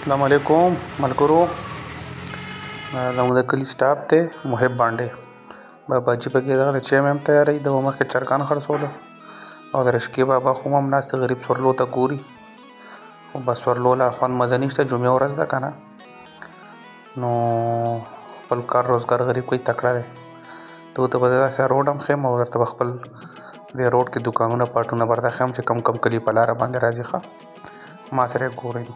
السلام علیکم ملګرو. زموږ د کلي سټاف دی محب بانډې بابا جي پکې دغه د چای مې هم تیاروي، د مخکې چرګان خرڅولو او د رشقې بابا خو هم ناست غریب سورلو ته ګوري. خو بس سورلو لا خوند مزه نشته، جمعه ورځ ده که نه، نو خپل کار روزګار غریب کوي تکړه دی. ته ورته به داسې روډ هم ښیم او درته به خپل دې روډ کې دوکانونه پاټونه برته ښیم چې کم کم کلي په لاره باندې راځي. ښه ما سره یې ګورئ.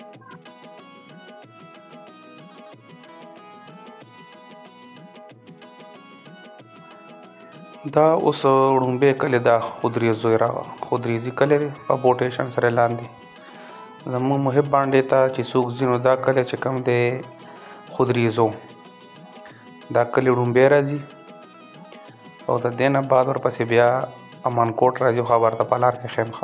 دا اوس وړومبی کلی دا خودریزي کلی دی په بوټیشن سره لاندې. زموږ محب بانډې ته چې څوک ځي نو دا کلی چې کوم دی خودریزو، دا کلی وړومبی راځي او د دې نه بعد ورپسې بیا امان کوټ راځي. خو ورته په لار کې ښیم. ښه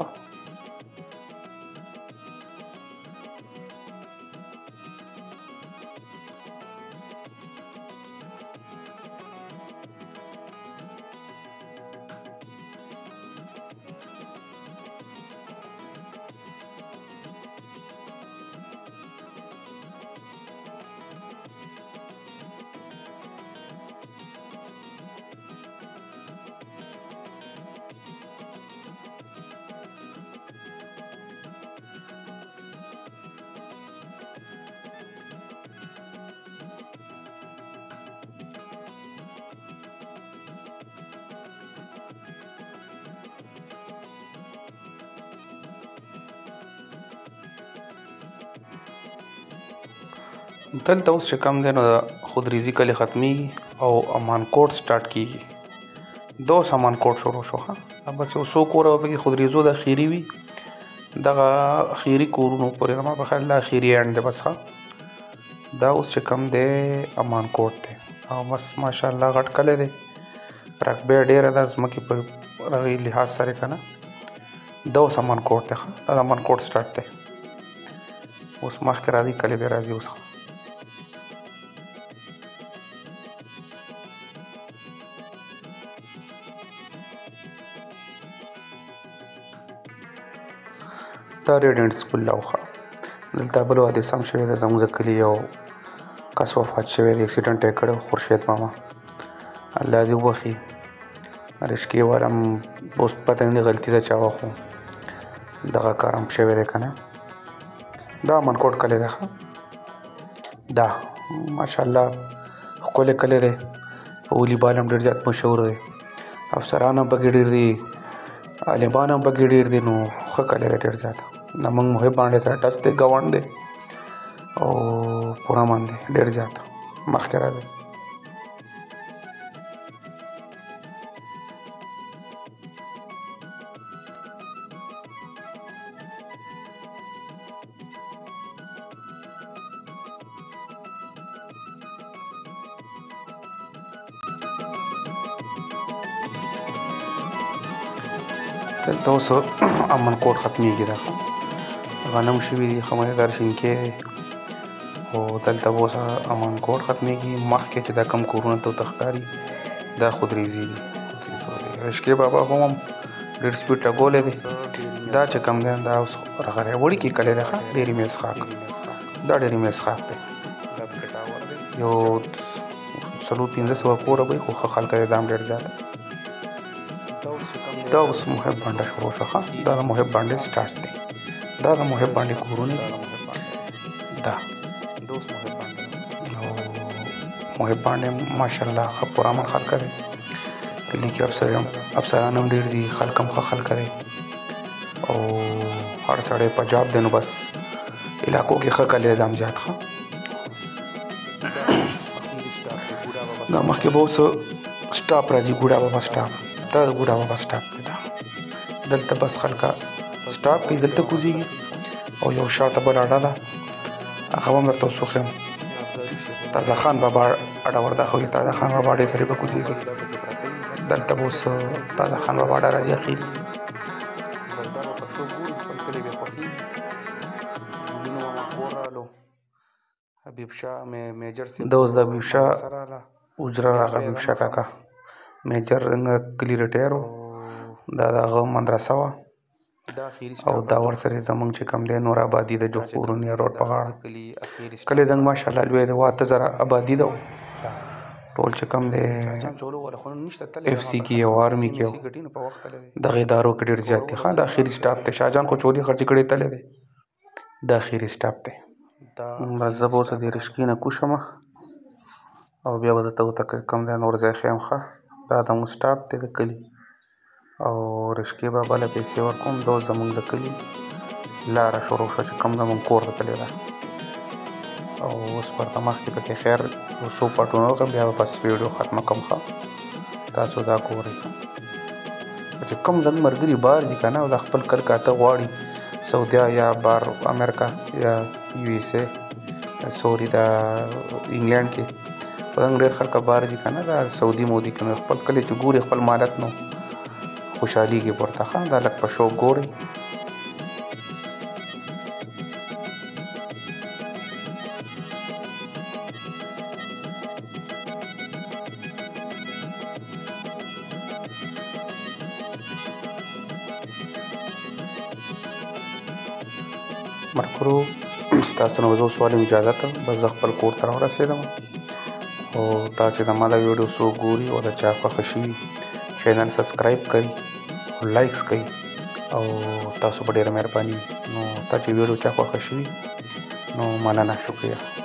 دلته اوس چې کوم دی نو خودریزي کلی ختمیږي او امان کوټ سټارټ کیږي. دا اوس امان کوټ شروع شو. ښه بس یو څو کوره به پکې خودریزو د اخیري وي، دغه اخیري کورونو پورې ما په خیال دا اخیري اینډ دی. بس ښه دا اوس چې کوم دی امان کوټ دی او بس ماشاءالله غټ کلی دی، رقبه ډېره ده ځمکې په هغې لحاظ سره که نه. دا اوس امان کوټ دی. ښه دا د امان کوټ سټارټ دی. اوس مخکې راځي کلی بیا راځي. اوس دا ریډینټ سکول لاوخه دلته بل حادثه هم شوې ده. زموږ د کلي یو کس وفات شوی دی، اکسیډنټ یې کړی، خورشید ماما، الله دې وبخي. رشقې والا هم اوس پته نه غلطي ده چا وه، خو دغه کار هم شوی دی که نه. دا امان کوټ کلی دی. ښه دا ماشاءالله ښکلی کلی دی، په والیبال هم ډېر زیات مشهور دی، افسران هم پکې ډېر دي، عالمان هم پکې ډېر دي. نو ښه کلی دی ډېر زیات. زموږ محب بانډې سره ټچ دی، ګاونډ دی او پوره من دی ډېر زیات. مخکې راځئ. دلته اوس امان کوټ ختمیږي. دا غنم شوي دي، خمیدګر شینکۍ دی او دلته به اوس امان کوټ ختمیږي. مخکې چې دا کم کورونه ته ښکاري دا خودریزي دي. رشقې بابا خو هم ډېر سپیډ لګولی دی. دا چې کم دی دا اوس راغلی وړوکی کلی دی. ښه ډېرې میزخاک، دا ډېرې میزخاک دی. یو 400-500 کوره به وي، خو ښه خلک دی، دا هم ډېر زیات. دا اوس محب بانډه شروع شوه. ښه دا د محب بانډې سټارټ دی. دا د محب بانډې کورونه دا او محب بانډې ماشاءالله ښه پرامن خلک دی. کلي کې افسران هم ډېر دي، خلک هم ښه خلک دی او هر سړی په جاب دی. نو بس علاقو کې ښه کلی دی، دا هم زیات. ښه دا مخکې به اوس سټاپ راځي، ګوډا بابا سټاپ. دا د ګوډا بابا سټاپ دی. دلته بس خلکه سټاپ کوي، دلته کوزیږي او یو شاته بل اډه ده، هغه به هم درته اوس وښیم. تازه خان بابا اډه ورته ښوي. تازه خان بابا اډې سره به کوزیږي. دلته به اوس تازه خان بابا اډه راځي اخیري. حبیب شاه میجر دا اوس د حبیب شاه حجره راغله. حبیب شاه کاکا میجر کلي ریټایر و. دا د هغه مدرسه وه او دا ورسره زمونږ چې کوم دی نور آبادي د جوخ پورونیا روډ په غاړه کلی زنګ ماشاءالله لوی دی 8000 آبادي ده ټول چې کوم دی اف سی کې او آرمي کې دغه ادارو کې ډېر زیات دي د اخري سټاپ ته شاهجان خو چولي خرچ کړي تللی دی د اخري سټاپ ته بس زه به اوس د رشقي نه کوشم او بیا به درته ورته کوم دی نور ځای ښیم ښه دا زموږ سټاپ دی د کلي او رشقي بابا له پیسې ورکوم دا زموږ د کلي لاره شروع شوه چې کوم زموږ کور ته تللی ده او اوس ورته مخکې پکې خیر یو څو پټونه وکړم بیا به بس ویډیو ختمه کړم ښه تاسو دا ګورئ چې کوم زموږ ملګري بهر ځي که نه او دا خپل کل کاته غواړي سعودیا یا بار امریکا یا یو ایس ای سوري دا انګلینډ کې پدنګ ډېر خلک بهر ځي که نه دا سعودي مودي کې نو خپل کلی چې ګوري خپل مالک نو خوشحالېږي ورته ښه دا لږ په شوق ګورئ مرکرو ستاسو نه زه سوالم اجازه ته بس زه خپل کور ته راورسېدم او دا چې زما دا ویډیو څوک ګوري او د چا خوښه شوي چینل سبسکرایب کوي او لایکس کوي او تاسو په ډېره مهرباني نو تا چې ویډیو چا خوښه شوي نو مننه شکریه